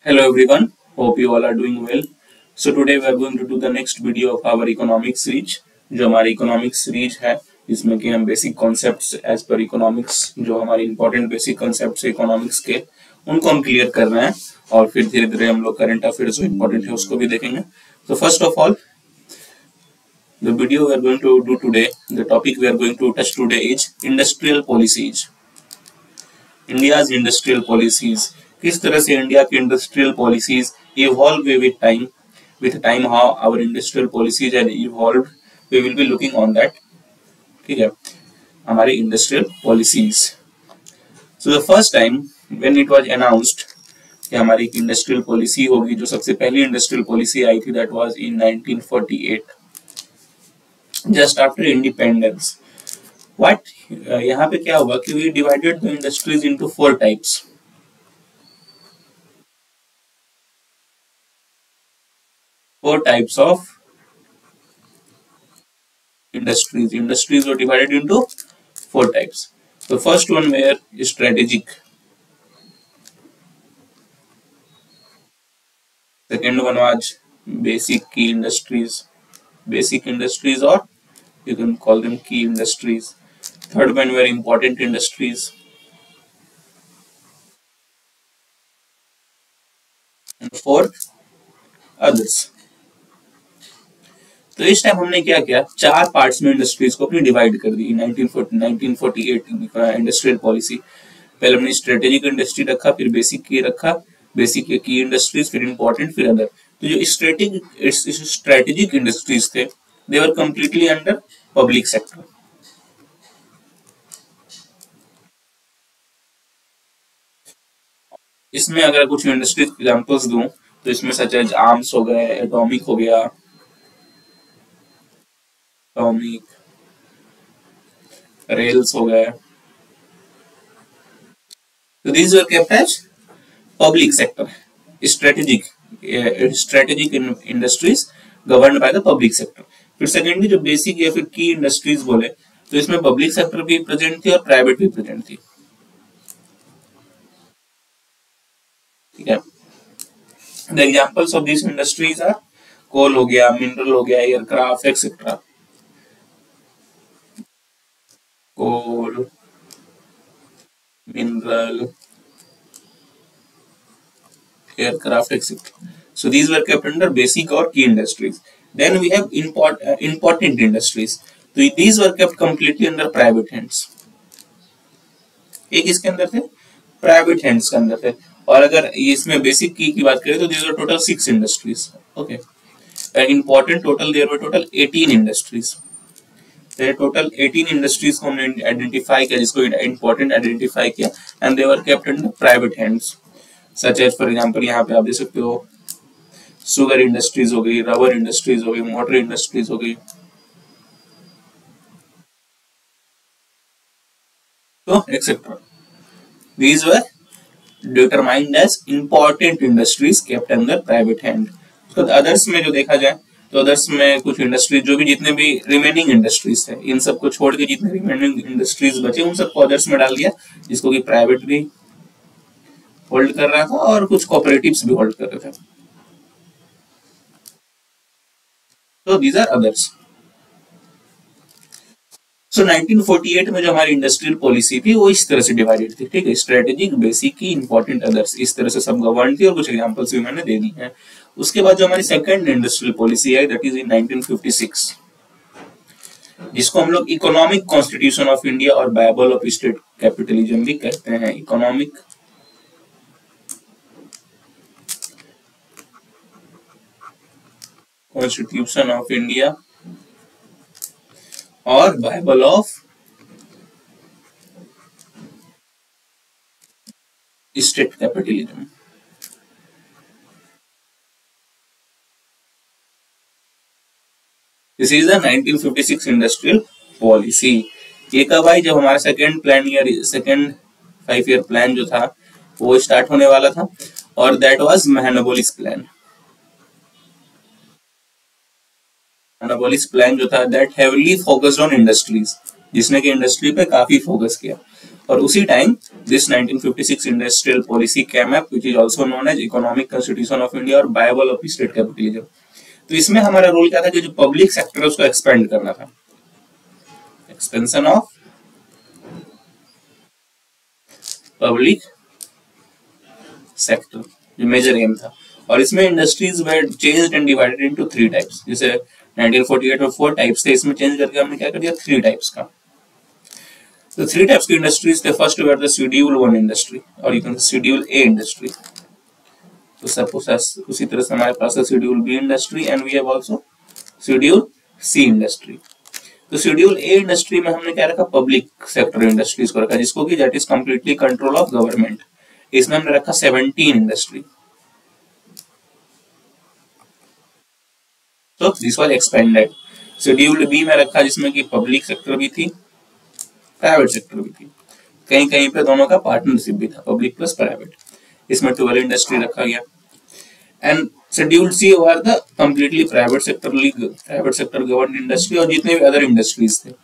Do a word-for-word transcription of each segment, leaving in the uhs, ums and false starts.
Hello everyone, hope you all are doing well. So today we are going to do the next video of our economics series. जो हमारी economics series है इसमें कि हम basic concepts as per economics जो हमारी important basic concepts है economics के उनको हम clear कर रहे हैं और फिर धीरे धीरे हम लोग current affairs जो important है उसको भी देखेंगे. So first of all, the video we are going to do today, the topic we are going to touch today is industrial policies. India's industrial policies. किस तरह से इंडिया की industrial policies evolve with time with time how our industrial policies have evolved we will be looking on that. ठीक है, हमारी industrial policies. So the first time when it was announced कि हमारी industrial policy होगी, जो सबसे पहली industrial policy आई थी that was in nineteen forty eight just after independence. What यहाँ पे क्या हुआ कि we divided the industries into four types. Four types of industries. Industries were divided into four types. The first one were strategic. Second one was basic key industries. Basic industries, or you can call them key industries. Third one were important industries. And fourth, others. तो इस time हमने क्या किया, चार parts में industries को अपनी divide कर दी. Nineteen forty eight industrial policy, पहले हमने स्ट्रेटेजिक इंडस्ट्री रखा, फिर बेसिक की रखा, बेसिक की इंडस्ट्रीज, फिर इंपॉर्टेंट, फिर अदर. तो जो स्ट्रेटेजिक स्ट्रेटेजिक इंडस्ट्रीज थे they were completely under public sector. इसमें अगर कुछ इंडस्ट्रीज एग्जांपल्स दूं तो इसमें सच एज आर्म्स हो गए, एटॉमिक हो गया, एटॉमिक रेल्स हो गए. So these were kept as public sector, strategic uh, strategic in industries governed by the public sector. फिर सेकेंडली जो बेसिक या फिर की इंडस्ट्रीज बोले तो इसमें पब्लिक सेक्टर भी प्रेजेंट थी और प्राइवेट भी प्रेजेंट थी. ठीक है, the examples of this industries are coal हो गया, मिनरल हो गया, aircraft etcetera. coal, mineral, aircraft, et cetera. So these were kept under basic or key industries. Then we have import, uh, important industries. So these were kept completely under private hands. एक इसके अंदर थे private hands के अंदर थे. और अगर इसमें बेसिक की की बात करें तो these were total six industries. Okay. And important total there were total eighteen industries. Total eighteen industries को हमने आइडेंटिफाई किया, जिसको इंपॉर्टेंट आइडेंटिफाई किया, and they were kept under private hands. Such as for example यहाँ पे आप देख सकते हो शुगर इंडस्ट्रीज हो गई, रबर इंडस्ट्रीज हो गई, मोटर इंडस्ट्रीज हो गई. तो etcetera these were determined as important industries kept under private hand. तो अदर्स में जो देखा जाए तो अदर्स में कुछ इंडस्ट्रीज जो भी जितने भी रिमेनिंग इंडस्ट्रीज थे इन सबको छोड़ के जितने रिमेनिंग इंडस्ट्रीज बचे उन सबको अदर्स में डाल दिया, जिसको कि प्राइवेट भी होल्ड कर रहा था और कुछ कोऑपरेटिव्स भी होल्ड कर रहे थे. तो these are others. So nineteen forty eight में जो हमारी इंडस्ट्रियल पॉलिसी थी वो इस तरह से डिवाइडेड थी. ठीक है, स्ट्रेटेजिक, बेसिक की, इंपॉर्टेंट, अदर्स, इस तरह से सब गवर्न थी और कुछ एग्जांपल्स भी मैंने दे दी हैं. उसके बाद जो हमारी सेकंड इंडस्ट्रियल पॉलिसी है that is in nineteen fifty six, जिसको हम लोग इकोनॉमिक कॉन्स्टिट्यूशन ऑफ इंडिया और बाइबल ऑफ स्टेट कैपिटलिज्म भी कहते हैं. इकोनॉमिक कॉन्स्टिट्यूशन ऑफ इंडिया और Bible of state capitalism. This is the nineteen fifty six industrial policy. ये कब आई, जब हमारा second plan year second five year plan जो था वो स्टार्ट होने वाला था, और दैट वाज महानबोलिस प्लान. महानबोलिस प्लान जो था that heavily focused on industries, जिसने कि इंडस्ट्री पे काफी फोकस किया. और उसी time this nineteen fifty six industrial policy came up which is also known as economic constitution of India और बायबल ऑफ स्टेट कैपिटलिज्म। तो इसमें हमारा रोल क्या था कि जो पब्लिक सेक्टर है उसको एक्सपेंड करना था, एक्सपेंशन ऑफ पब्लिक सेक्टर जो मेजर एम था। और इसमें industries were changed and divided into three types. जैसे नाइनटीन फोर्टी एट में फोर टाइप्स थे, इसमें चेंज करके हमने क्या कर दिया, थ्री टाइप्स का। तो थ्री टाइप्स की इंडस्ट्रीज थे। First were the schedule one industry और you can schedule A industry. तो सपोज उसी तरह से हमारे पास है schedule B industry and we have also schedule C industry. तो शेड्यूल ए इंडस्ट्री में हमने क्या रखा, पब्लिक सेक्टर इंडस्ट्रीज को रखा, जिसको कि that is completely control of government. इसमें हमने रखा सेवनटीन इंडस्ट्री। तो this was expanded. Schedule B में रखा जिसमें कि पब्लिक सेक्टर भी थी, प्राइवेट सेक्टर भी थी, कहीं कहीं पे दोनों का पार्टनरशिप भी था, पब्लिक प्लस प्राइवेट। इसमें ट्वेल्व इंडस्ट्री रखा गया। And schedule C were the completely private sector led private sector governed industry और जितने भी अदर इंडस्ट्रीज थे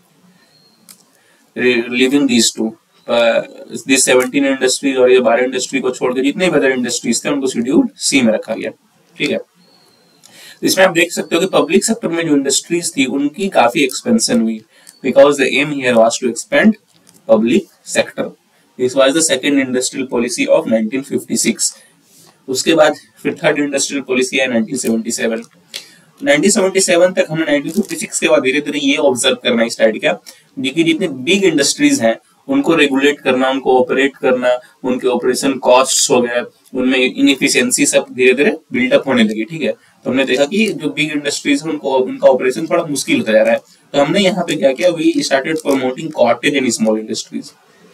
leaving these to this seventeen industries और ये बारह इंडस्ट्री को छोड़ के जितने भी अदर इंडस्ट्रीज थे उनको शेड्यूल सी में रखा गया। ठीक है, इसमें आप देख सकते हो कि पब्लिक सेक्टर में जो इंडस्ट्रीज थी उनकी काफी एक्सपेंशन हुई because the aim here was to expand public sector. This was the second industrial policy of nineteen fifty six. उसके बाद फिर थर्ड इंडस्ट्रियल पॉलिसी है nineteen seventy seven. Nineteen seventy seven तक हमने नाइनटीन फिफ्टी सिक्स के बाद धीरे धीरे ये ऑब्जर्व करना स्टार्ट किया कि जितने बिग इंडस्ट्रीज हैं उनको रेगुलेट करना, उनको ऑपरेट करना, उनके ऑपरेशन कॉस्ट्स हो गए, उनमें इनएफिशिएंसी सब धीरे धीरे बिल्डअप होने लगी। ठीक है, तो हमने देखा कि जो बिग इंडस्ट्रीज है उनको उनका ऑपरेशन थोड़ा मुश्किल होता जा रहा है। तो हमने यहाँ पे क्या किया, we started promoting cottage and small industries.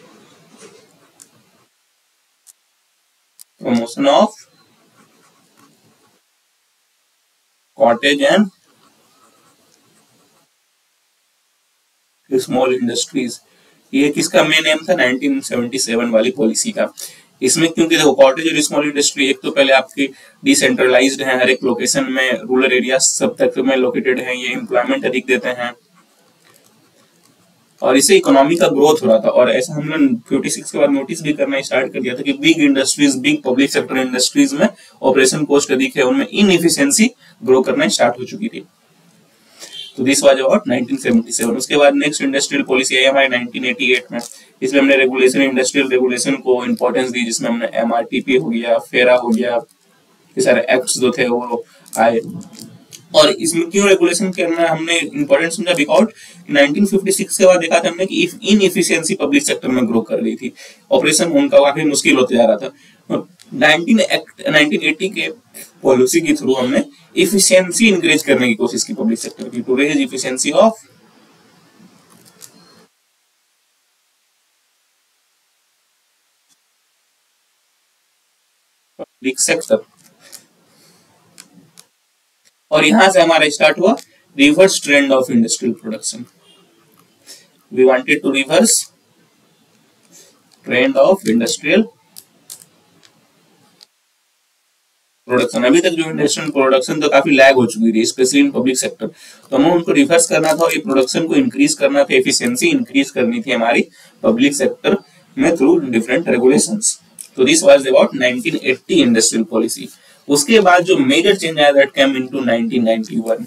Promotion of cottage and small industries, ये किसका मेन एम था, नाइनटीन सेवेंटी सेवन वाली पॉलिसी का। इसमें क्योंकि देखो कॉटेज और स्मॉल इंडस्ट्री एक तो पहले आपकी डिसेंट्रलाइज्ड है, हर एक लोकेशन में, रूरल एरिया सब तक में लोकेटेड है, ये एम्प्लॉयमेंट अधिक देते हैं और इससे इकोनॉमी का ग्रोथ हो रहा था। और ऐसा हमने फिफ्टी सिक्स के बाद नोटिस भी करना स्टार्ट कर दिया था कि big industries, big public sector industries में ऑपरेशन कॉस्ट अधिक है, उनमें इनएफिशिएंसी ग्रो करना स्टार्ट हो चुकी थी। तो this was about nineteen seventy seven. उसके बाद नेक्स्ट इंडस्ट्रियल पॉलिसी आई हमारे नाइनटीन एटी एट में। इसमें हमने रेगुलेशन, इंडस्ट्रियल रेगुलेशन को इंपॉर्टेंस दी, जिसमें हमने एमआरटीपी हो गया, फेरा हो गया, ये सारे एक्ट्स जो थे वो आए। और इसमें क्यों रेगुलेशन करना हमने इंपॉर्टेंट समझा, बिकॉज नाइनटीन फिफ्टी सिक्स के बाद देखा था हमने कि इनएफिशिएंसी पब्लिक सेक्टर में ग्रो कर रही थी, ऑपरेशन उनका काफी मुश्किल होते जा रहा था। नाइनटीन एटी के पॉलिसी के थ्रू हमने इफिशिएंसी इंक्रीज करने की कोशिश की पब्लिक सेक्टर की, to raise efficiency of public sector. और यहां से हमारा स्टार्ट हुआ reverse trend of industrial production. We wanted to reverse trend of industrial production. अभी तक जो इंडस्ट्रियल प्रोडक्शन तो काफी लैग हो चुकी थी, स्पेशली इन पब्लिक सेक्टर, तो हमें उनको रिवर्स करना था और ये प्रोडक्शन को इंक्रीज करना था, एफिशिएंसी इंक्रीज करनी थी हमारी पब्लिक सेक्टर में थ्रू डिफरेंट रेगुलेशंस। तो this was about nineteen eighty industrial policy. उसके बाद जो मेजर चेंज आया that came into nineteen ninety one,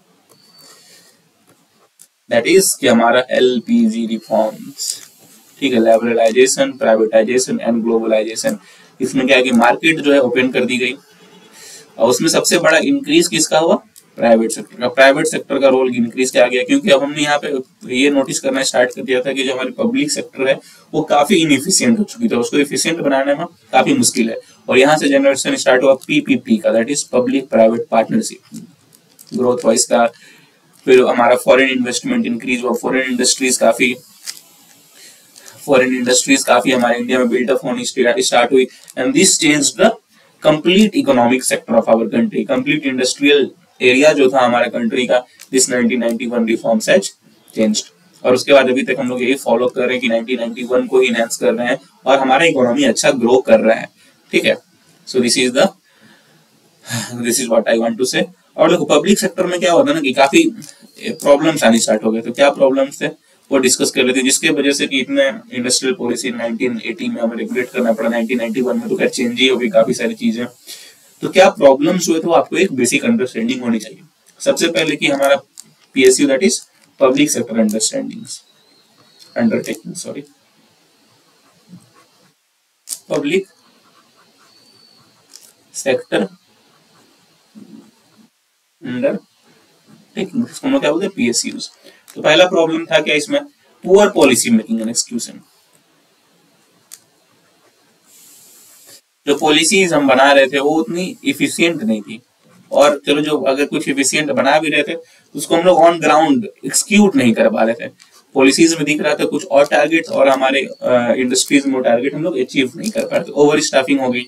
that is कि हमारा एलपीजी रिफॉर्म्स। ठीक है, लिबरलाइजेशन, प्राइवेटाइजेशन एंड ग्लोबलाइजेशन। इसमें क्या है कि मार्केट जो है ओपन कर दी गई और उसमें सबसे बड़ा इंक्रीज किसका हुआ, प्राइवेट सेक्टर का। प्राइवेट सेक्टर का रोल इंक्रीज किया गया क्योंकि अब हमने यहाँ पे ये नोटिस करना स्टार्ट कर दिया था कि जो हमारी पब्लिक सेक्टर है वो काफी इनएफिशिएंट हो चुकी थी, उसको एफिशिएंट बनाने में काफी मुश्किल है। और यहाँ से जनरेशन स्टार्ट हुआ पीपीपी का, that is public private partnership, growth wise का। फिर हमारा फॉरेन इन्वेस्टमेंट इंक्रीज हुआ, फॉरेन इंडस्ट्रीज काफी फॉरेन इंडस्ट्रीज काफी हमारे इंडिया में बिल्डअप होनी स्टार्ट हुई and this changed the complete economic sector of our country. Complete industrial area जो था हमारे कंट्री का, this nineteen ninety one reforms has changed. और उसके बाद अभी तक हम लोग यही फॉलो कर रहे हैं कि नाइनटीन नाइंटी वन को ही इनहैंस कर रहे हैं और हमारा इकोनॉमी अच्छा ग्रो कर रहा है। ठीक है, so this is the this is what I want to say. और देखो पब्लिक सेक्टर में क्या होता है ना कि काफी प्रॉब्लम्स आनी स्टार्ट हो गए। तो क्या प्रॉब्लम्स थे, वो डिस्कस कर लेते हैं, जिसके वजह से कि इतने इंडस्ट्रियल पॉलिसी नाइनटीन एटी में हमें रेगुलेट करना पड़ा, नाइनटीन नाइंटी वन में तो खैर चेंज ही हो गई काफी सारी चीजें। तो क्या प्रॉब्लम्स हुए तो आपको एक बेसिक अंडरस्टैंडिंग होनी चाहिए। सबसे पहले कि हमारा PSU that is public sector understandings undertaking sorry public sector undertaking, इसको क्या बोलते हैं पीएसयूज। तो पहला प्रॉब्लम था क्या इसमें, poor policy making and execution. जो पॉलिसीज हम बना रहे थे वो उतनी इफिशिएंट नहीं थी, और चलो जो अगर कुछ इफिशिएंट बना भी रहे थे तो उसको हम लोग ऑन ग्राउंड एक्सक्यूट नहीं कर पा रहे थे। पॉलिसीज में दिख रहा था कुछ और टारगेट, और हमारे इंडस्ट्रीज में टारगेट हम लोग अचीव नहीं कर पा रहे थे, ओवर स्टाफिंग हो गई।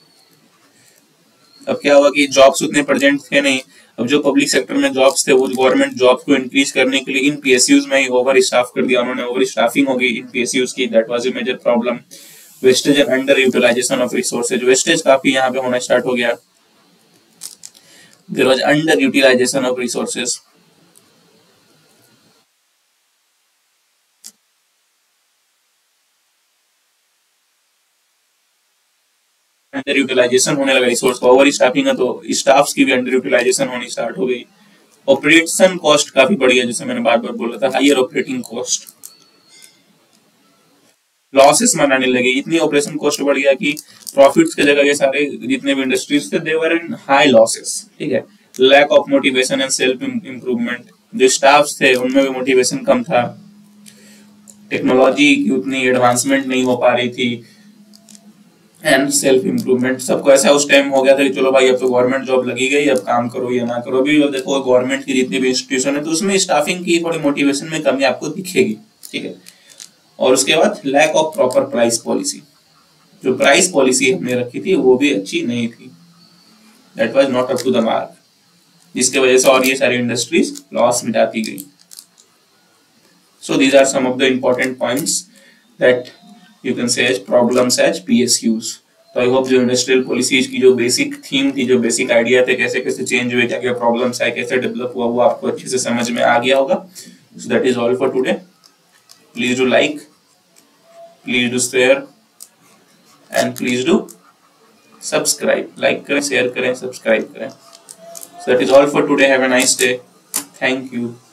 अब क्या हुआ कि जॉब्स उतने प्रेजेंट थे नहीं। अब जो पब्लिक सेक्टर में जॉब्स थे वो गवर्नमेंट जॉब को इंक्रीज करने के लिए इन पीएसयूज में ही ओवर स्टाफ कर दिया उन्होंने, ओवर स्टाफिंग हो गई इन पीएसयूज की, that was a major problem. Wastage and under utilisation of resources, wastage काफी यहाँ पे होना स्टार्ट हो गया। There was under utilisation of resources, under utilisation होने लगा रिसोर्स का, ओवर स्टाफिंग है तो स्टाफ्स की भी अंडर यूटिलाइजेशन होनी स्टार्ट हो गई। ऑपरेशन कॉस्ट काफी बढ़ गया, जैसे मैंने बार बार बोला था, हायर ऑपरेटिंग कॉस्ट, लॉसेस मनाने लगे, इतनी ऑपरेशन कॉस्ट बढ़ गया कि प्रॉफिट्स के जगह ये सारे जितने भी इंडस्ट्रीज थे they were in high losses. ठीक है, lack of motivation and self improvement, जो स्टाफ्स थे उनमें भी मोटिवेशन कम था, टेक्नोलॉजी की उतनी एडवांसमेंट नहीं हो पा रही थी, एंड सेल्फ इंप्रूवमेंट। सबको ऐसा उस टाइम हो गया था कि चलो भाई अब तो गवर्नमेंट जॉब लगी गई, अब काम करो या ना करो। अभी देखो गवर्नमेंट की जितनी भी इंस्टीट्यूशन है तो उसमें स्टाफिंग की थोड़ी मोटिवेशन में कमी आपको दिखेगी। ठीक है, और उसके बाद lack of proper price policy, जो प्राइस पॉलिसी हमने रखी थी वो भी अच्छी नहीं थी, that was not up to the mark, जिसके वजह से और ये सारी इंडस्ट्रीज लॉस मिटाती गई। So these are some of the important points that you can say as problems as PSUs. तो आई होप जो इंडस्ट्रियल पॉलिसीज की जो बेसिक थीम थी, जो बेसिक आइडिया थे, कैसे कैसे चेंज हुए, क्या क्या प्रॉब्लम्स है, कैसे डेवलप हुआ, वो आपको अच्छे से समझ में आ गया होगा। So that is all for today. Please do like, please do share and please do subscribe. Like करें, शेयर करें, सब्सक्राइब करें। So that is all for today. Have a nice day. Thank you.